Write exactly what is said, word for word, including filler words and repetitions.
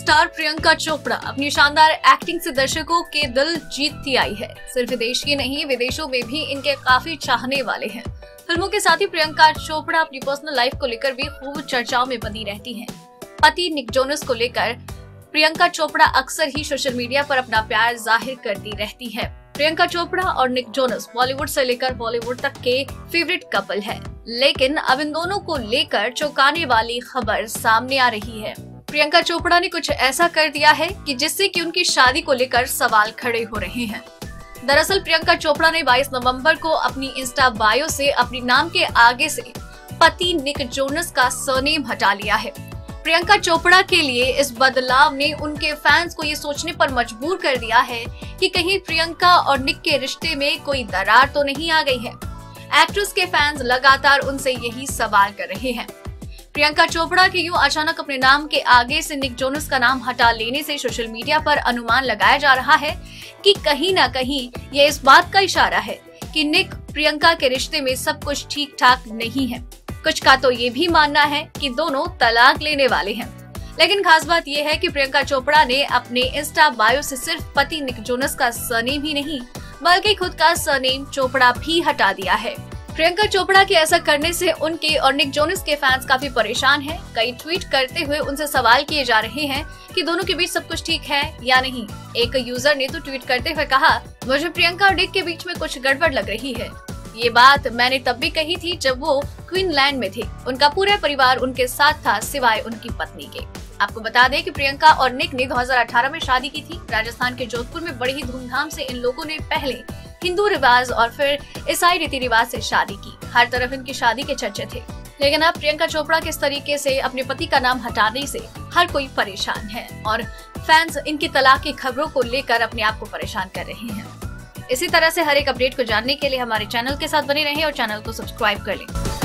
Star Priyanka Chopra अपनी शानदार acting से दर्शकों के दिल जीतती आई है। सिर्फ देश ही नहीं, विदेशों में भी इनके काफी चाहने वाले हैं। फिल्मों के साथ ही प्रियंका चोपड़ा अपनी पर्सनल लाइफ को लेकर भी खूब चर्चाओं में बनी रहती हैं। पति निक जोनस को लेकर प्रियंका चोपड़ा अक्सर ही सोशल मीडिया पर अपना प्यार जाहिर करती रहती है। प्रियंका चोपड़ा और निक जोनस बॉलीवुड से लेकर बॉलीवुड तक के फेवरेट कपल है, लेकिन अब इन दोनों को लेकर चौंकाने वाली खबर सामने आ रही है। प्रियंका चोपड़ा ने कुछ ऐसा कर दिया है कि जिससे कि उनकी शादी को लेकर सवाल खड़े हो रहे हैं। दरअसल प्रियंका चोपड़ा ने बाईस नवंबर को अपनी इंस्टा बायो से अपने नाम के आगे से पति निक जोनस का सरनेम हटा लिया है। प्रियंका चोपड़ा के लिए इस बदलाव ने उनके फैंस को ये सोचने पर मजबूर कर दिया है कि कहीं प्रियंका और निक के रिश्ते में कोई दरार तो नहीं आ गई है। एक्ट्रेस के फैंस लगातार उनसे यही सवाल कर रहे हैं। प्रियंका चोपड़ा के यूं अचानक अपने नाम के आगे से निक जोनस का नाम हटा लेने से सोशल मीडिया पर अनुमान लगाया जा रहा है कि कहीं ना कहीं ये इस बात का इशारा है कि निक प्रियंका के रिश्ते में सब कुछ ठीक ठाक नहीं है। कुछ का तो ये भी मानना है कि दोनों तलाक लेने वाले हैं। लेकिन खास बात यह है कि प्रियंका चोपड़ा ने अपने इंस्टा बायो से सिर्फ पति निक जोनस का सरनेम ही नहीं बल्कि खुद का सरनेम चोपड़ा भी हटा दिया है। प्रियंका चोपड़ा के ऐसा करने से उनके और निक जोनस के फैंस काफी परेशान हैं। कई ट्वीट करते हुए उनसे सवाल किए जा रहे हैं कि दोनों के बीच सब कुछ ठीक है या नहीं। एक यूजर ने तो ट्वीट करते हुए कहा, मुझे प्रियंका और निक के बीच में कुछ गड़बड़ लग रही है। ये बात मैंने तब भी कही थी जब वो क्वीनलैंड में थे। उनका पूरा परिवार उनके साथ था सिवाय उनकी पत्नी के। आपको बता दें कि प्रियंका और निक ने दो हज़ार अठारह में शादी की थी। राजस्थान के जोधपुर में बड़ी ही धूमधाम से इन लोगों ने पहले हिंदू रिवाज और फिर ईसाई रीति रिवाज से शादी की। हर तरफ इनकी शादी के चर्चे थे। लेकिन अब प्रियंका चोपड़ा के इस तरीके से अपने पति का नाम हटाने से हर कोई परेशान है और फैंस इनकी तलाक की खबरों को लेकर अपने आप को परेशान कर रहे हैं। इसी तरह से हर एक अपडेट को जानने के लिए हमारे चैनल के साथ बने रहें और चैनल को सब्सक्राइब कर लें।